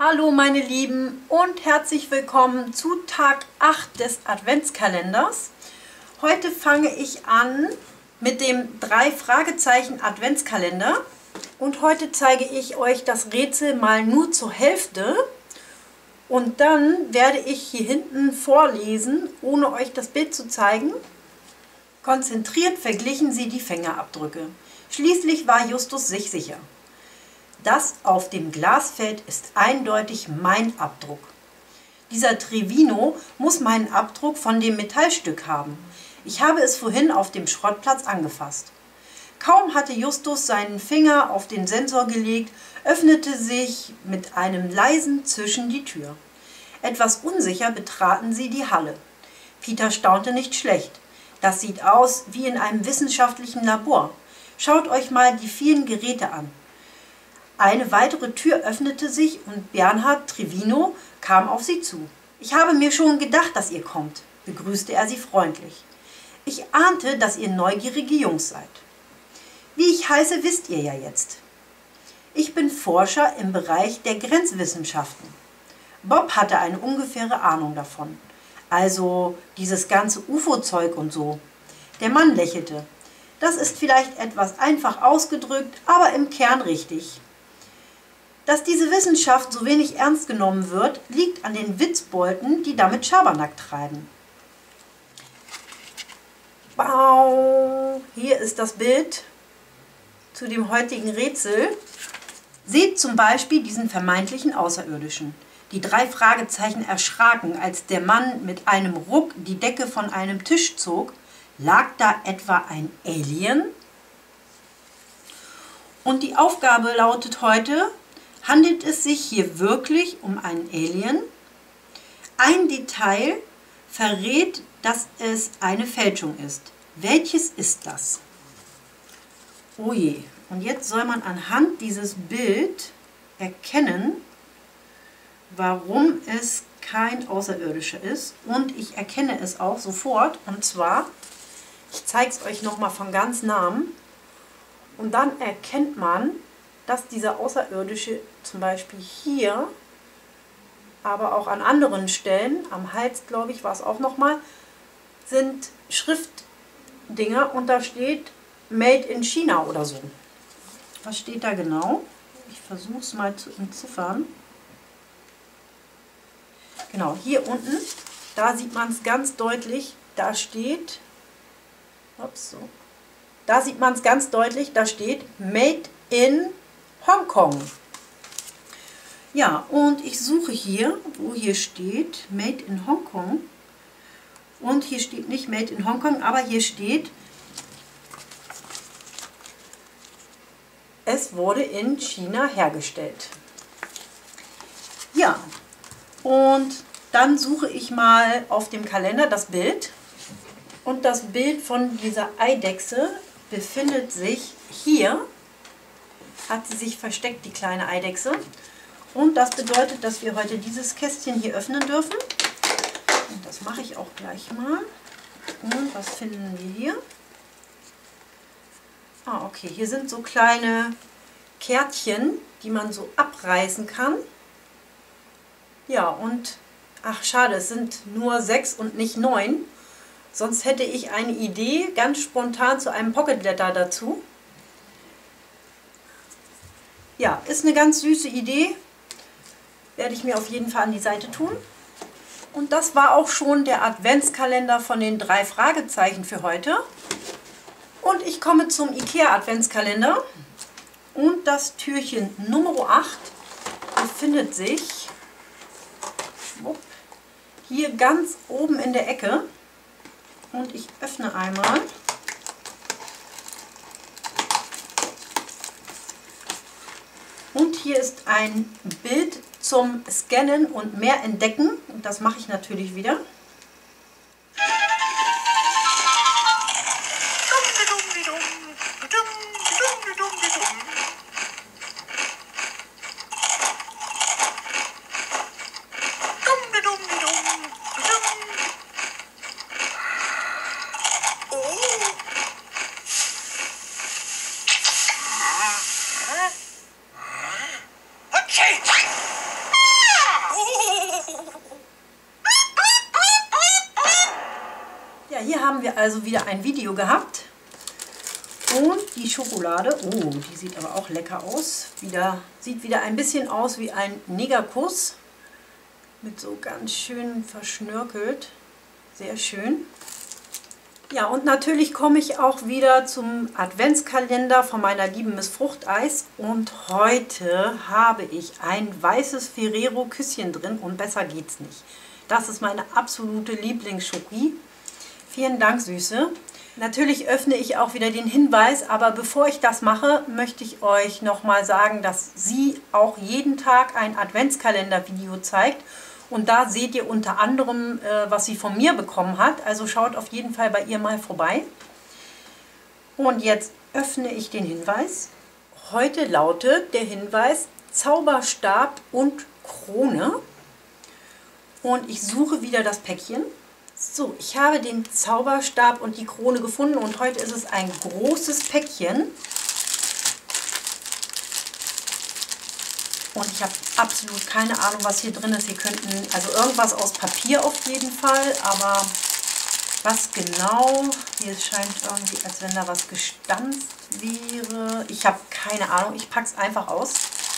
Hallo meine Lieben und herzlich willkommen zu Tag 8 des Adventskalenders. Heute fange ich an mit dem 3 Fragezeichen Adventskalender und heute zeige ich euch das Rätsel mal nur zur Hälfte und dann werde ich hier hinten vorlesen, ohne euch das Bild zu zeigen. Konzentriert verglichen sie die Fingerabdrücke. Schließlich war Justus sich sicher. Das auf dem Glasfeld ist eindeutig mein Abdruck. Dieser Trevino muss meinen Abdruck von dem Metallstück haben. Ich habe es vorhin auf dem Schrottplatz angefasst. Kaum hatte Justus seinen Finger auf den Sensor gelegt, öffnete sich mit einem leisen Zischen die Tür. Etwas unsicher betraten sie die Halle. Peter staunte nicht schlecht. Das sieht aus wie in einem wissenschaftlichen Labor. Schaut euch mal die vielen Geräte an. Eine weitere Tür öffnete sich und Bernhard Trevino kam auf sie zu. »Ich habe mir schon gedacht, dass ihr kommt«, begrüßte er sie freundlich. »Ich ahnte, dass ihr neugierige Jungs seid. Wie ich heiße, wisst ihr ja jetzt. Ich bin Forscher im Bereich der Grenzwissenschaften.« Bob hatte eine ungefähre Ahnung davon. Also dieses ganze UFO-Zeug und so. Der Mann lächelte. »Das ist vielleicht etwas einfach ausgedrückt, aber im Kern richtig. Dass diese Wissenschaft so wenig ernst genommen wird, liegt an den Witzbolden, die damit Schabernack treiben.« Bau! Hier ist das Bild zu dem heutigen Rätsel. Seht zum Beispiel diesen vermeintlichen Außerirdischen. Die 3 Fragezeichen erschraken, als der Mann mit einem Ruck die Decke von einem Tisch zog. Lag da etwa ein Alien? Und die Aufgabe lautet heute: Handelt es sich hier wirklich um einen Alien? Ein Detail verrät, dass es eine Fälschung ist. Welches ist das? Oh je, und jetzt soll man anhand dieses Bild erkennen, warum es kein Außerirdischer ist. Und ich erkenne es auch sofort, und zwar, ich zeige es euch nochmal von ganz nahem, und dann erkennt man, dass dieser Außerirdische zum Beispiel hier, aber auch an anderen Stellen, am Hals glaube ich war es auch nochmal, sind Schriftdinger und da steht Made in China oder so. Was steht da genau? Ich versuche es mal zu entziffern. Genau, hier unten, da sieht man es ganz deutlich, da steht, ups, so, da sieht man es ganz deutlich, da steht Made in Hongkong. Ja, und ich suche hier, wo hier steht Made in Hongkong. Und hier steht nicht Made in Hongkong, aber hier steht, es wurde in China hergestellt. Ja, und dann suche ich mal auf dem Kalender das Bild. Und das Bild von dieser Eidechse befindet sich hier. Hat sie sich versteckt, die kleine Eidechse. Und das bedeutet, dass wir heute dieses Kästchen hier öffnen dürfen. Und das mache ich auch gleich mal. Und was finden wir hier? Ah, okay, hier sind so kleine Kärtchen, die man so abreißen kann. Ja, und ach schade, es sind nur 6 und nicht 9. Sonst hätte ich eine Idee, ganz spontan zu einem Pocket Letter dazu. Ja, ist eine ganz süße Idee. Werde ich mir auf jeden Fall an die Seite tun. Und das war auch schon der Adventskalender von den 3 Fragezeichen für heute. Und ich komme zum IKEA Adventskalender. Und das Türchen Nummer 8 befindet sich hier ganz oben in der Ecke. Und ich öffne einmal. Und hier ist ein Bild zum Scannen und mehr entdecken. Und das mache ich natürlich wieder. hier haben wir also wieder ein Video gehabt. Und die Schokolade, oh, die sieht aber auch lecker aus. Sieht wieder ein bisschen aus wie ein Negerkuss. Mit so ganz schön verschnörkelt. Sehr schön. Ja, und natürlich komme ich auch wieder zum Adventskalender von meiner lieben Miss Fruchteis. Und heute habe ich ein weißes Ferrero Küsschen drin und besser geht's nicht. Das ist meine absolute Lieblingsschoki. Vielen Dank, Süße. Natürlich öffne ich auch wieder den Hinweis, aber bevor ich das mache, möchte ich euch nochmal sagen, dass sie auch jeden Tag ein Adventskalender-Video zeigt. Und da seht ihr unter anderem, was sie von mir bekommen hat. Also schaut auf jeden Fall bei ihr mal vorbei. Und jetzt öffne ich den Hinweis. Heute lautet der Hinweis Zauberstab und Krone. Und ich suche wieder das Päckchen. So, ich habe den Zauberstab und die Krone gefunden und heute ist es ein großes Päckchen. Und ich habe absolut keine Ahnung, was hier drin ist. Hier könnten, also irgendwas aus Papier auf jeden Fall, aber was genau? Hier scheint irgendwie, als wenn da was gestanzt wäre. Ich habe keine Ahnung, ich packe es einfach aus.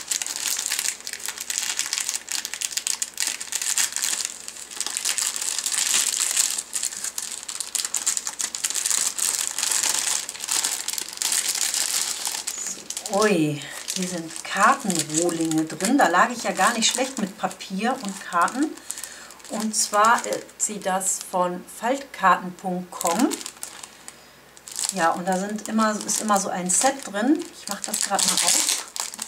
Ui, hier sind Kartenrohlinge drin. Da lag ich ja gar nicht schlecht mit Papier und Karten. Und zwar ist sie das von Faltkarten.com. Ja, und da ist immer so ein Set drin. Ich mache das gerade mal auf.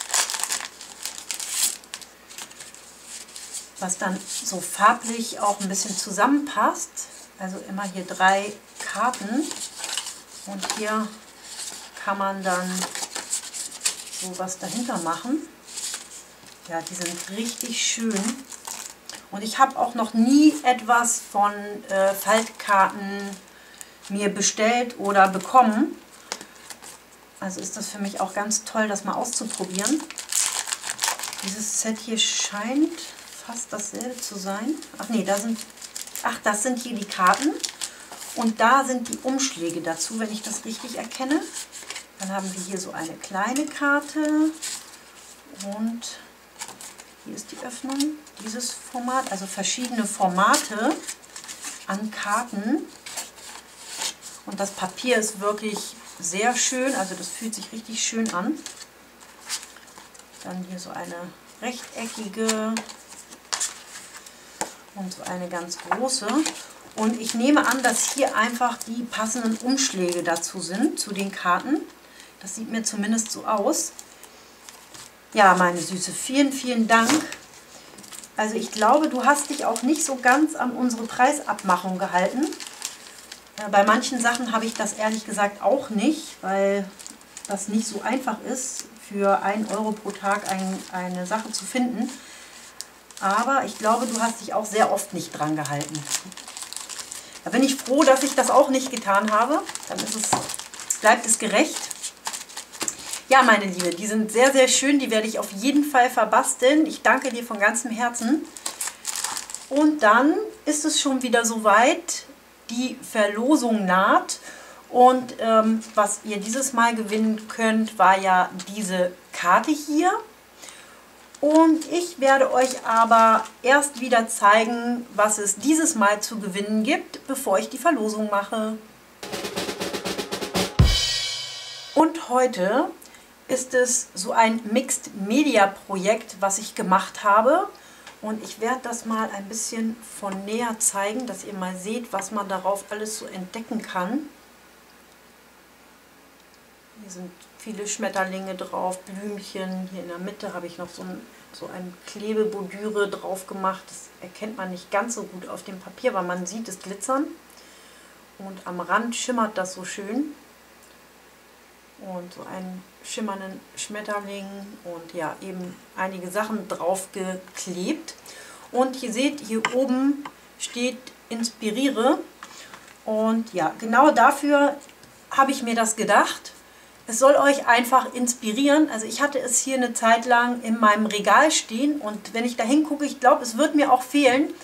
Was dann so farblich auch ein bisschen zusammenpasst. Also immer hier 3 Karten. Und hier kann man dann so was dahinter machen. Ja, die sind richtig schön. Und ich habe auch noch nie etwas von Faltkarten mir bestellt oder bekommen. Also ist das für mich auch ganz toll, das mal auszuprobieren. Dieses Set hier scheint fast dasselbe zu sein. Ach nee, das sind hier die Karten. Und da sind die Umschläge dazu, wenn ich das richtig erkenne. Dann haben wir hier so eine kleine Karte und hier ist die Öffnung, dieses Format, also verschiedene Formate an Karten. Und das Papier ist wirklich sehr schön, also das fühlt sich richtig schön an. Dann hier so eine rechteckige und so eine ganz große. Und ich nehme an, dass hier einfach die passenden Umschläge dazu sind, zu den Karten. Das sieht mir zumindest so aus. Ja, meine Süße, vielen, vielen Dank. Also ich glaube, du hast dich auch nicht so ganz an unsere Preisabmachung gehalten. Bei manchen Sachen habe ich das ehrlich gesagt auch nicht, weil das nicht so einfach ist, für 1 Euro pro Tag eine Sache zu finden. Aber ich glaube, du hast dich auch sehr oft nicht dran gehalten. Da bin ich froh, dass ich das auch nicht getan habe. Dann bleibt es gerecht. Ja, meine Liebe, die sind sehr, sehr schön. Die werde ich auf jeden Fall verbasteln. Ich danke dir von ganzem Herzen. Und dann ist es schon wieder soweit. Die Verlosung naht. Und was ihr dieses Mal gewinnen könnt, war ja diese Karte hier. Und ich werde euch aber erst wieder zeigen, was es dieses Mal zu gewinnen gibt, bevor ich die Verlosung mache. Und heute ist es so ein Mixed Media Projekt, was ich gemacht habe. Und ich werde das mal ein bisschen von näher zeigen, dass ihr mal seht, was man darauf alles so entdecken kann. Hier sind viele Schmetterlinge drauf, Blümchen. Hier in der Mitte habe ich noch so ein Klebebordüre drauf gemacht. Das erkennt man nicht ganz so gut auf dem Papier, weil man sieht es glitzern. Und am Rand schimmert das so schön. Und so einen schimmernden Schmetterling und ja, eben einige Sachen drauf geklebt. Und ihr seht, hier oben steht Inspiriere. Und ja, genau dafür habe ich mir das gedacht. Es soll euch einfach inspirieren. Also ich hatte es hier eine Zeit lang in meinem Regal stehen und wenn ich da hingucke, ich glaube, es wird mir auch fehlen,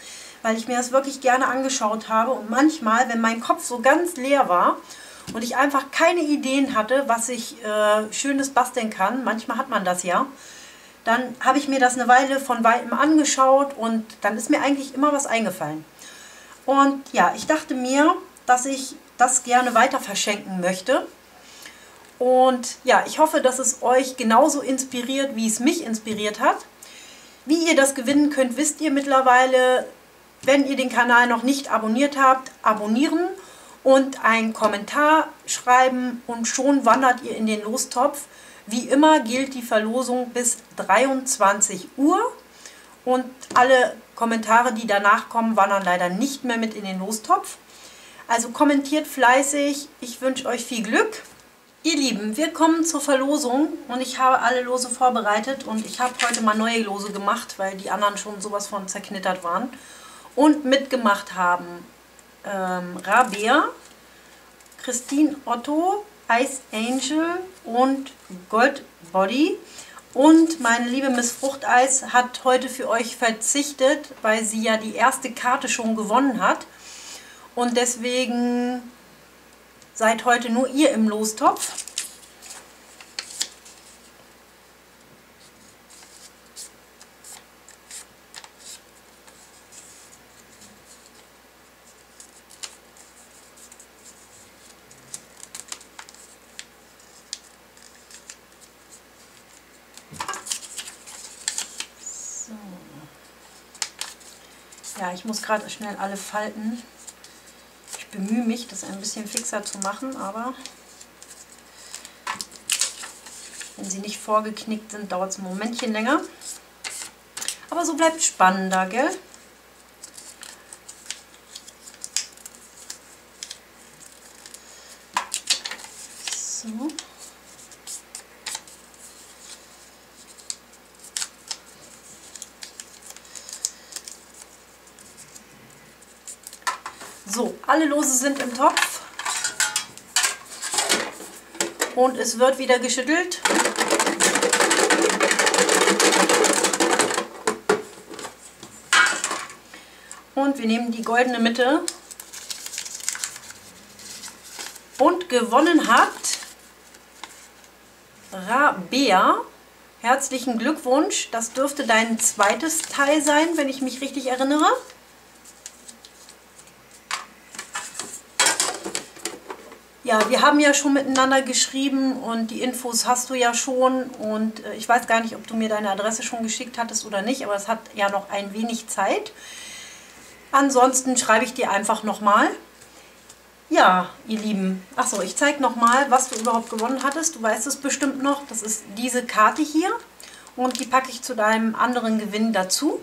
weil ich mir das wirklich gerne angeschaut habe. Und manchmal, wenn mein Kopf so ganz leer war und ich einfach keine Ideen hatte, was ich Schönes basteln kann, manchmal hat man das ja, dann habe ich mir das eine Weile von Weitem angeschaut und dann ist mir eigentlich immer was eingefallen. Und ja, ich dachte mir, dass ich das gerne weiter verschenken möchte. Und ja, ich hoffe, dass es euch genauso inspiriert, wie es mich inspiriert hat. Wie ihr das gewinnen könnt, wisst ihr mittlerweile. Wenn ihr den Kanal noch nicht abonniert habt, abonnieren und einen Kommentar schreiben und schon wandert ihr in den Lostopf. Wie immer gilt die Verlosung bis 23 Uhr und alle Kommentare, die danach kommen, wandern leider nicht mehr mit in den Lostopf. Also kommentiert fleißig, ich wünsche euch viel Glück. Ihr Lieben, wir kommen zur Verlosung und ich habe alle Lose vorbereitet und ich habe heute mal neue Lose gemacht, weil die anderen schon sowas von zerknittert waren. Und mitgemacht haben Rabea, Christine Otto, Ice Angel und Goldbody. Und meine liebe Miss Fruchteis hat heute für euch verzichtet, weil sie ja die erste Karte schon gewonnen hat. Und deswegen seid heute nur ihr im Lostopf. So. Ja, ich muss gerade schnell alle falten. Ich bemühe mich, das ein bisschen fixer zu machen, aber wenn sie nicht vorgeknickt sind, dauert es ein Momentchen länger. Aber so bleibt es spannender, gell? So. So, alle Lose sind im Topf und es wird wieder geschüttelt. Und wir nehmen die goldene Mitte und gewonnen hat Rabea. Herzlichen Glückwunsch, das dürfte dein zweites Teil sein, wenn ich mich richtig erinnere. Ja, wir haben ja schon miteinander geschrieben und die Infos hast du ja schon und ich weiß gar nicht, ob du mir deine Adresse schon geschickt hattest oder nicht, aber es hat ja noch ein wenig Zeit. Ansonsten schreibe ich dir einfach nochmal. Ja, ihr Lieben, achso, ich zeige nochmal, was du überhaupt gewonnen hattest. Du weißt es bestimmt noch, das ist diese Karte hier und die packe ich zu deinem anderen Gewinn dazu.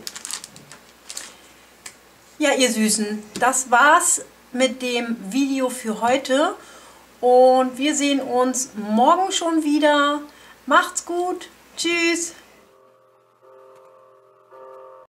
Ja, ihr Süßen, das war's mit dem Video für heute. Und wir sehen uns morgen schon wieder. Macht's gut. Tschüss.